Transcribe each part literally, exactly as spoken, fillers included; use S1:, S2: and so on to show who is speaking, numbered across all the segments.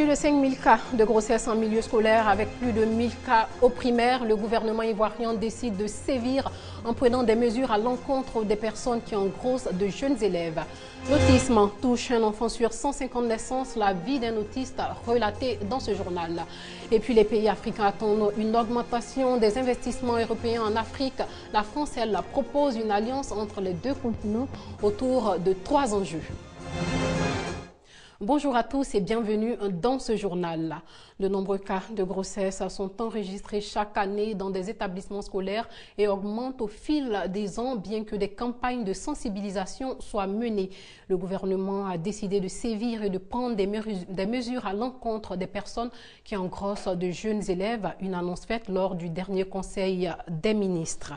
S1: Plus de cinq mille cas de grossesse en milieu scolaire avec plus de mille cas au primaire. Le gouvernement ivoirien décide de sévir en prenant des mesures à l'encontre des personnes qui engrossent de jeunes élèves. L'autisme touche un enfant sur cent cinquante naissances. La vie d'un autiste relatée dans ce journal. Et puis les pays africains attendent une augmentation des investissements européens en Afrique. La France, elle, propose une alliance entre les deux continents autour de trois enjeux. Bonjour à tous et bienvenue dans ce journal. De nombreux cas de grossesse sont enregistrés chaque année dans des établissements scolaires et augmentent au fil des ans, bien que des campagnes de sensibilisation soient menées. Le gouvernement a décidé de sévir et de prendre des mesures à l'encontre des personnes qui engrossent de jeunes élèves, une annonce faite lors du dernier Conseil des ministres.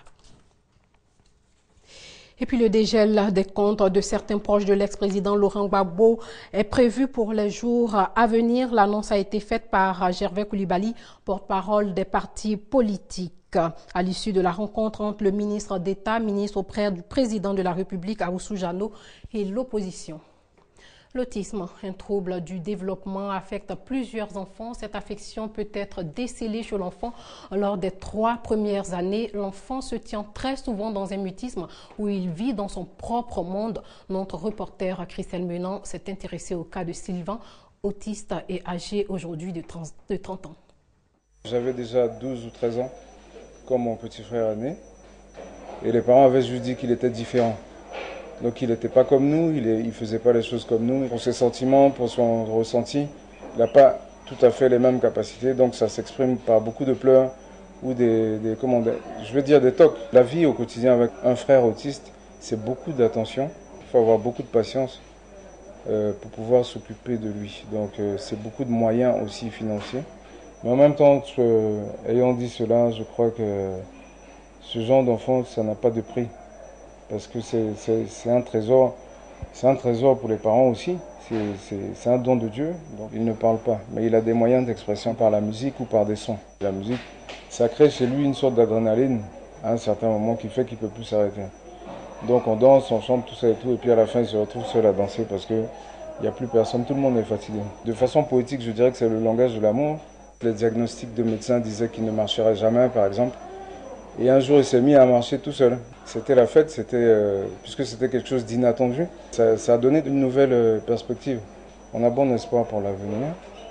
S1: Et puis le dégel des comptes de certains proches de l'ex-président Laurent Gbagbo est prévu pour les jours à venir. L'annonce a été faite par Gervais Coulibaly, porte-parole des partis politiques. À l'issue de la rencontre entre le ministre d'État, ministre auprès du président de la République, Ahoussou Jano, et l'opposition. L'autisme, un trouble du développement, affecte plusieurs enfants. Cette affection peut être décelée chez l'enfant lors des trois premières années. L'enfant se tient très souvent dans un mutisme où il vit dans son propre monde. Notre reporter Christelle Menant s'est intéressé au cas de Sylvain, autiste et âgé aujourd'hui de trente ans.
S2: J'avais déjà douze ou treize ans, comme mon petit frère aîné, et les parents avaient juste dit qu'il était différent. Donc il n'était pas comme nous, il ne faisait pas les choses comme nous. Pour ses sentiments, pour son ressenti, il n'a pas tout à fait les mêmes capacités. Donc ça s'exprime par beaucoup de pleurs ou des, des, comment, des, je veux dire des tocs. La vie au quotidien avec un frère autiste, c'est beaucoup d'attention. Il faut avoir beaucoup de patience euh, pour pouvoir s'occuper de lui. Donc euh, c'est beaucoup de moyens aussi financiers. Mais en même temps, euh, ayant dit cela, je crois que ce genre d'enfant, ça n'a pas de prix. Parce que c'est un trésor, c'est un trésor pour les parents aussi, c'est un don de Dieu, donc il ne parle pas, mais il a des moyens d'expression par la musique ou par des sons. La musique, ça crée chez lui une sorte d'adrénaline à un certain moment qui fait qu'il ne peut plus s'arrêter. Donc on danse, on chante, tout ça et tout, et puis à la fin il se retrouve seul à danser parce qu'il n'y a plus personne, tout le monde est fatigué. De façon poétique, je dirais que c'est le langage de l'amour. Les diagnostics de médecins disaient qu'il ne marcherait jamais, par exemple. Et un jour, il s'est mis à marcher tout seul. C'était la fête, c'était, euh, puisque c'était quelque chose d'inattendu. Ça, ça a donné une nouvelle euh, perspective. On a bon espoir pour l'avenir.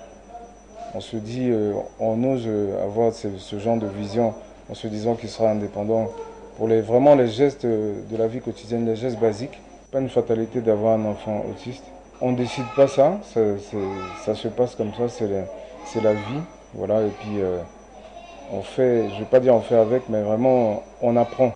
S2: On se dit, euh, on ose euh, avoir ce, ce genre de vision en se disant qu'il sera indépendant pour les, vraiment les gestes euh, de la vie quotidienne, les gestes basiques. Pas une fatalité d'avoir un enfant autiste. On ne décide pas ça, ça, ça se passe comme ça, c'est la vie. Voilà, et puis... Euh, on fait, je ne vais pas dire on fait avec, mais vraiment on apprend.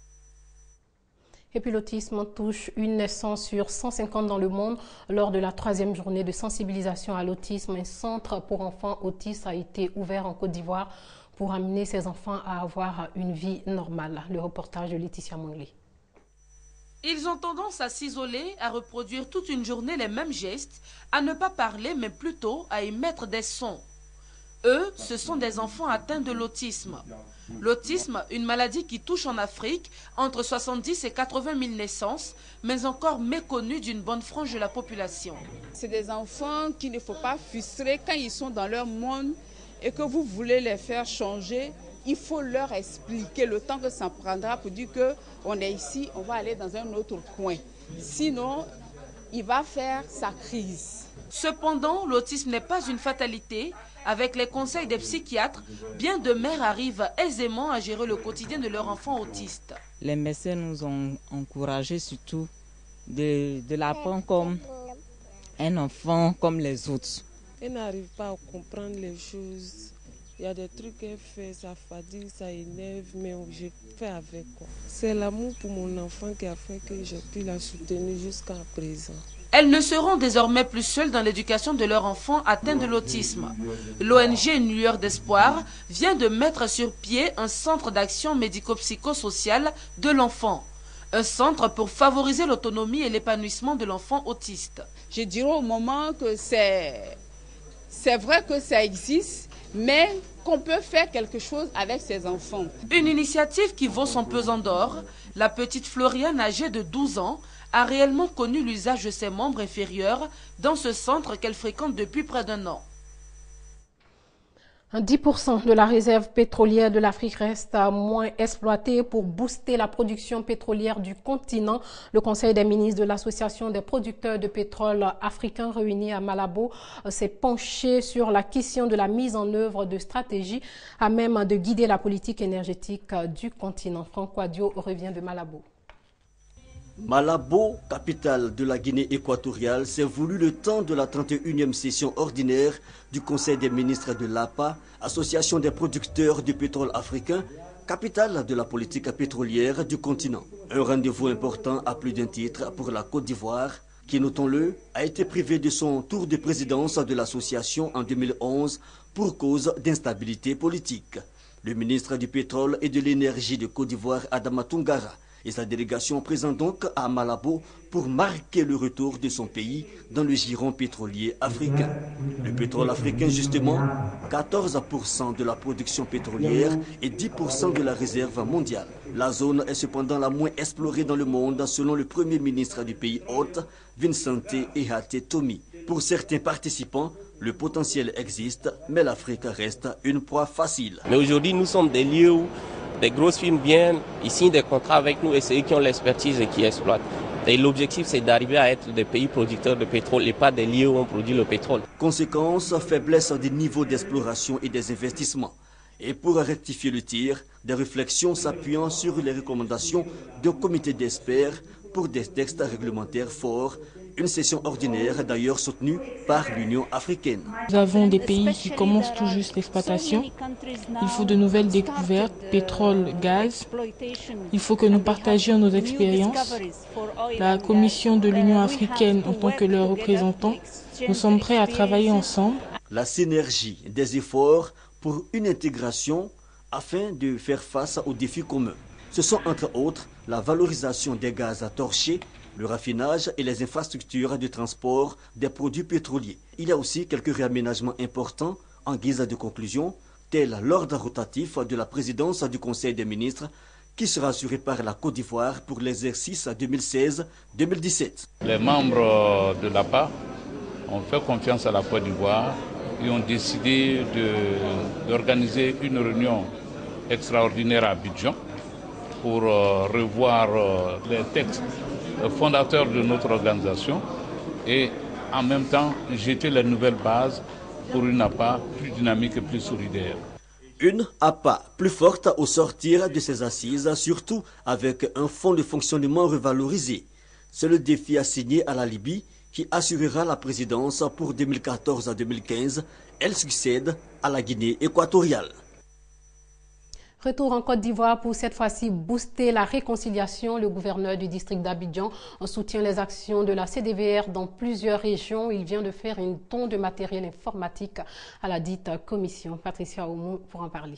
S1: Et puis l'autisme touche une naissance sur cent cinquante dans le monde. Lors de la troisième journée de sensibilisation à l'autisme, un centre pour enfants autistes a été ouvert en Côte d'Ivoire pour amener ces enfants à avoir une vie normale. Le reportage de Laetitia Mongli.
S3: Ils ont tendance à s'isoler, à reproduire toute une journée les mêmes gestes, à ne pas parler mais plutôt à émettre des sons. Eux, ce sont des enfants atteints de l'autisme. L'autisme, une maladie qui touche en Afrique entre soixante-dix et quatre-vingt mille naissances, mais encore méconnue d'une bonne frange de la population.
S4: C'est des enfants qu'il ne faut pas frustrer quand ils sont dans leur monde et que vous voulez les faire changer. Il faut leur expliquer le temps que ça prendra pour dire qu'on est ici, on va aller dans un autre coin. Sinon, il va faire sa crise.
S3: Cependant, l'autisme n'est pas une fatalité. Avec les conseils des psychiatres, bien de mères arrivent aisément à gérer le quotidien de leur enfant autiste.
S5: Les médecins nous ont encouragés surtout de, de l'apprendre comme un enfant comme les autres.
S6: Elle n'arrive pas à comprendre les choses. Il y a des trucs qu'elle fait, ça fatigue, ça énerve, mais je fais avec. C'est l'amour pour mon enfant qui a fait que j'ai pu la soutenir jusqu'à présent.
S3: Elles ne seront désormais plus seules dans l'éducation de leur enfant atteint de l'autisme. L'O N G Une lueur d'espoir vient de mettre sur pied un centre d'action médico-psychosociale de l'enfant. Un centre pour favoriser l'autonomie et l'épanouissement de l'enfant autiste.
S4: Je dirais au moment que c'est c'est vrai que ça existe, mais qu'on peut faire quelque chose avec ces enfants.
S3: Une initiative qui vaut son pesant d'or. La petite Floriane, âgée de douze ans, a réellement connu l'usage de ses membres inférieurs dans ce centre qu'elle fréquente depuis près d'un an.
S1: dix pour cent de la réserve pétrolière de l'Afrique reste moins exploitée pour booster la production pétrolière du continent. Le Conseil des ministres de l'Association des producteurs de pétrole africains réunis à Malabo s'est penché sur la question de la mise en œuvre de stratégies à même de guider la politique énergétique du continent. Franck Wadio revient de Malabo.
S7: Malabo, capitale de la Guinée équatoriale, s'est voulu le temps de la trente et unième session ordinaire du Conseil des ministres de l'A P A, Association des producteurs de pétrole africain, capitale de la politique pétrolière du continent. Un rendez-vous important à plus d'un titre pour la Côte d'Ivoire, qui, notons-le, a été privée de son tour de présidence de l'association en deux mille onze pour cause d'instabilité politique. Le ministre du pétrole et de l'énergie de Côte d'Ivoire, Adama Toungara, et sa délégation présente donc à Malabo pour marquer le retour de son pays dans le giron pétrolier africain. Le pétrole africain, justement, quatorze pour cent de la production pétrolière et dix pour cent de la réserve mondiale. La zone est cependant la moins explorée dans le monde, selon le premier ministre du pays hôte, Vincente Ehate Tomi. Pour certains participants, le potentiel existe, mais l'Afrique reste une proie facile.
S8: Mais aujourd'hui, nous sommes des lieux où des grosses firmes viennent, ils signent des contrats avec nous et c'est eux qui ont l'expertise et qui exploitent. Et l'objectif, c'est d'arriver à être des pays producteurs de pétrole et pas des lieux où on produit le pétrole.
S7: Conséquence, faiblesse des niveaux d'exploration et des investissements. Et pour rectifier le tir, des réflexions s'appuyant sur les recommandations d'un comité d'experts pour des textes réglementaires forts. Une session ordinaire d'ailleurs soutenue par l'Union africaine.
S9: Nous avons des pays qui commencent tout juste l'exploitation. Il faut de nouvelles découvertes, pétrole, gaz. Il faut que nous partagions nos expériences. La Commission de l'Union africaine en tant que leur représentant, nous sommes prêts à travailler ensemble.
S7: La synergie des efforts pour une intégration afin de faire face aux défis communs. Ce sont entre autres la valorisation des gaz torchés, le raffinage et les infrastructures de transport des produits pétroliers. Il y a aussi quelques réaménagements importants en guise de conclusion, tel l'ordre rotatif de la présidence du Conseil des ministres qui sera assuré par la Côte d'Ivoire pour l'exercice deux mille seize deux mille dix-sept.
S10: Les membres de l'A P A ont fait confiance à la Côte d'Ivoire et ont décidé d'organiser une réunion extraordinaire à Abidjan pour euh, revoir euh, les textes fondateurs de notre organisation et en même temps jeter les nouvelles bases pour une A P A plus dynamique et plus solidaire.
S7: Une A P A plus forte au sortir de ces assises, surtout avec un fonds de fonctionnement revalorisé. C'est le défi assigné à la Libye qui assurera la présidence pour deux mille quatorze à deux mille quinze. Elle succède à la Guinée équatoriale.
S1: Retour en Côte d'Ivoire pour cette fois-ci booster la réconciliation. Le gouverneur du district d'Abidjan soutient les actions de la C D V R dans plusieurs régions. Il vient de faire une don de matériel informatique à la dite commission. Patricia Oumou pour en parler.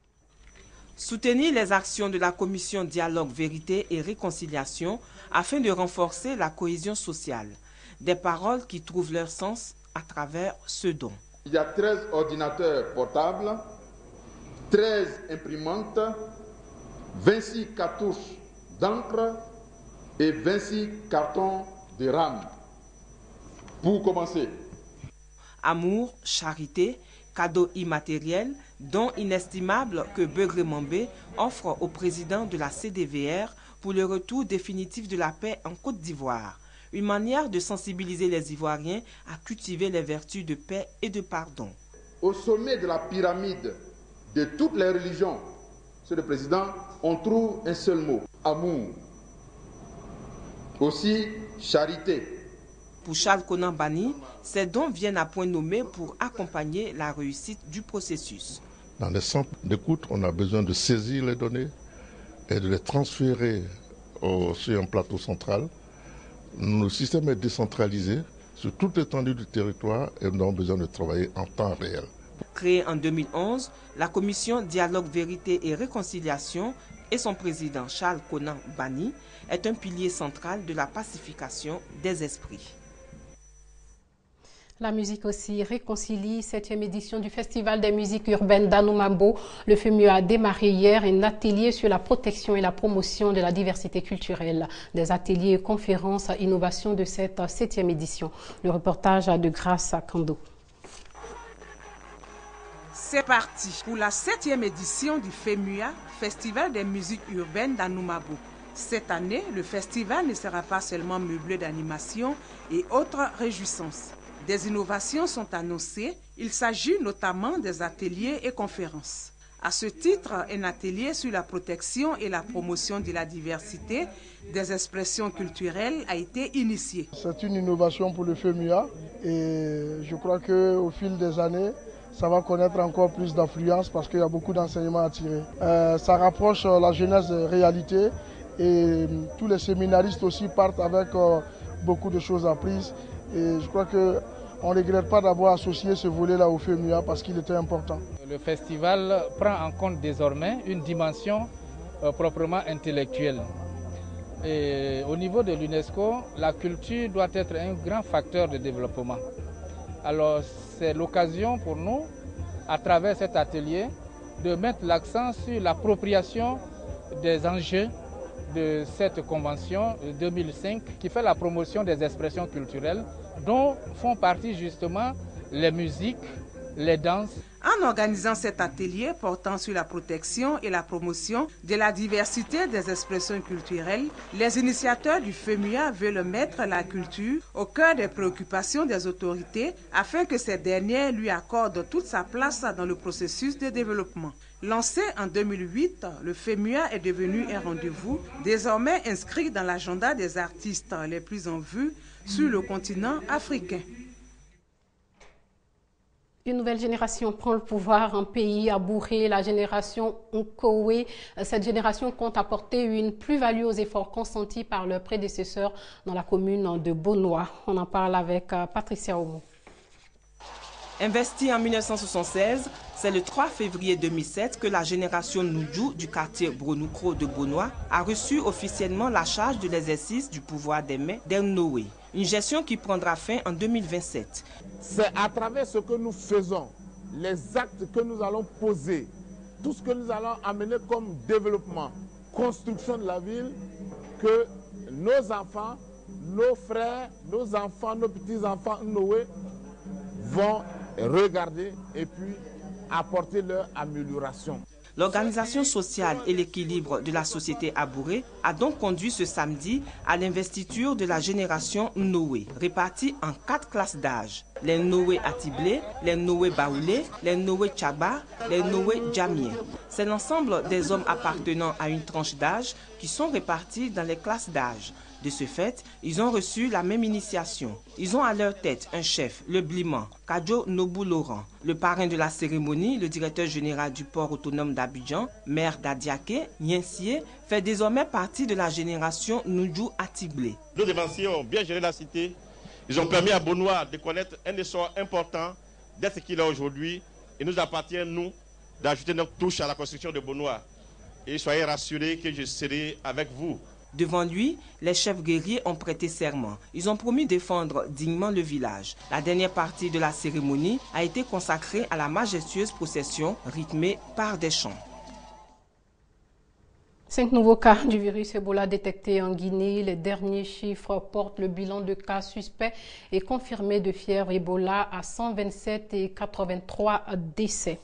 S11: Soutenir les actions de la commission Dialogue, Vérité et Réconciliation afin de renforcer la cohésion sociale. Des paroles qui trouvent leur sens à travers ce don.
S12: Il y a treize ordinateurs portables, treize imprimantes, vingt-six cartouches d'encre et vingt-six cartons de RAM. Pour commencer.
S11: Amour, charité, cadeaux immatériels, dons inestimables que Begré Mambé offre au président de la C D V R pour le retour définitif de la paix en Côte d'Ivoire. Une manière de sensibiliser les Ivoiriens à cultiver les vertus de paix et de pardon.
S12: Au sommet de la pyramide de toutes les religions, Monsieur le Président, on trouve un seul mot, amour. Aussi, charité.
S11: Pour Charles Konan Bani, ces dons viennent à point nommé pour accompagner la réussite du processus.
S13: Dans les centres d'écoute, on a besoin de saisir les données et de les transférer au, sur un plateau central. Le système est décentralisé sur toute l'étendue du territoire et nous avons besoin de travailler en temps réel.
S11: Créée en deux mille onze, la commission Dialogue, Vérité et Réconciliation et son président Charles Konan Bani est un pilier central de la pacification des esprits.
S1: La musique aussi réconcilie, septième édition du Festival des musiques urbaines d'Anoumambo. Le F E M U a démarré hier un atelier sur la protection et la promotion de la diversité culturelle. Des ateliers et conférences à innovation de cette septième édition. Le reportage de Grâce à Kando.
S11: C'est parti pour la septième édition du FEMUA, Festival des musiques urbaines d'Anoumabo. Cette année, le festival ne sera pas seulement meublé d'animation et autres réjouissances. Des innovations sont annoncées, il s'agit notamment des ateliers et conférences. À ce titre, un atelier sur la protection et la promotion de la diversité des expressions culturelles a été initié.
S14: C'est une innovation pour le FEMUA et je crois qu'au fil des années, ça va connaître encore plus d'affluence parce qu'il y a beaucoup d'enseignements à tirer. Euh, ça rapproche la jeunesse des réalités et tous les séminaristes aussi partent avec euh, beaucoup de choses apprises. Et je crois qu'on ne regrette pas d'avoir associé ce volet-là au FEMUA parce qu'il était important.
S15: Le festival prend en compte désormais une dimension euh, proprement intellectuelle. Et au niveau de l'UNESCO, la culture doit être un grand facteur de développement. Alors c'est l'occasion pour nous, à travers cet atelier, de mettre l'accent sur l'appropriation des enjeux de cette convention de deux mille cinq qui fait la promotion des expressions culturelles dont font partie justement les musiques, les danses.
S11: En organisant cet atelier portant sur la protection et la promotion de la diversité des expressions culturelles, les initiateurs du FEMUA veulent mettre la culture au cœur des préoccupations des autorités afin que ces dernières lui accordent toute sa place dans le processus de développement. Lancé en deux mille huit, le FEMUA est devenu un rendez-vous désormais inscrit dans l'agenda des artistes les plus en vue sur le continent africain.
S1: Une nouvelle génération prend le pouvoir en pays Abouré, la génération Nkowe. Cette génération compte apporter une plus-value aux efforts consentis par leurs prédécesseurs dans la commune de Bonoa. On en parle avec Patricia Omo.
S11: Investi en mille neuf cent soixante-seize, c'est le trois février deux mille sept que la génération Noudjou du quartier Bronoukro de Bonoa a reçu officiellement la charge de l'exercice du pouvoir des mains d'Ennoé. Une gestion qui prendra fin en deux mille vingt-sept.
S16: C'est à travers ce que nous faisons, les actes que nous allons poser, tout ce que nous allons amener comme développement, construction de la ville, que nos enfants, nos frères, nos enfants, nos petits-enfants Noé vont regarder et puis apporter leur amélioration.
S11: L'organisation sociale et l'équilibre de la société Abouré a donc conduit ce samedi à l'investiture de la génération Noé, répartie en quatre classes d'âge. Les Noé Atiblé, les Noé Baoulé, les Noé Tchaba, les Noé Djamiens. C'est l'ensemble des hommes appartenant à une tranche d'âge qui sont répartis dans les classes d'âge. De ce fait, ils ont reçu la même initiation. Ils ont à leur tête un chef, le Bliman, Kadjo Nobou Laurent. Le parrain de la cérémonie, le directeur général du port autonome d'Abidjan, maire d'Adiaké, Niensié, fait désormais partie de la génération Noudjou Atiblé.
S17: Nos dévanciers ont bien géré la cité. Ils ont permis à Bonoa de connaître un essor important d'être ce qu'il est aujourd'hui. Il nous appartient, nous, d'ajouter notre touche à la construction de Bonoa. Et soyez rassurés que je serai avec vous.
S11: Devant lui, les chefs guerriers ont prêté serment. Ils ont promis défendre dignement le village. La dernière partie de la cérémonie a été consacrée à la majestueuse procession rythmée par des chants.
S1: Cinq nouveaux cas du virus Ebola détectés en Guinée. Les derniers chiffres portent le bilan de cas suspects et confirmés de fièvre Ebola à cent vingt-sept et quatre-vingt-trois décès.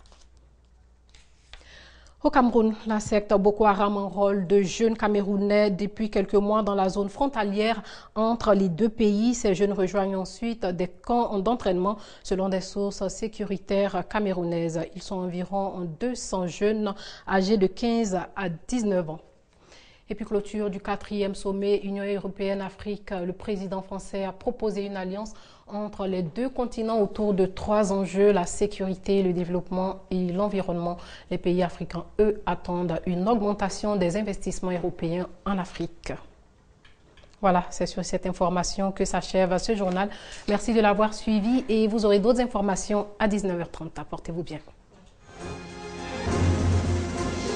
S1: Au Cameroun, la secte Boko Haram enrôle de jeunes Camerounais depuis quelques mois dans la zone frontalière entre les deux pays. Ces jeunes rejoignent ensuite des camps d'entraînement selon des sources sécuritaires camerounaises. Ils sont environ deux cents jeunes âgés de quinze à dix-neuf ans. Et puis clôture du quatrième sommet Union européenne-Afrique, le président français a proposé une alliance entre les deux continents autour de trois enjeux, la sécurité, le développement et l'environnement. Les pays africains, eux, attendent une augmentation des investissements européens en Afrique. Voilà, c'est sur cette information que s'achève ce journal. Merci de l'avoir suivi et vous aurez d'autres informations à dix-neuf heures trente. Portez-vous bien.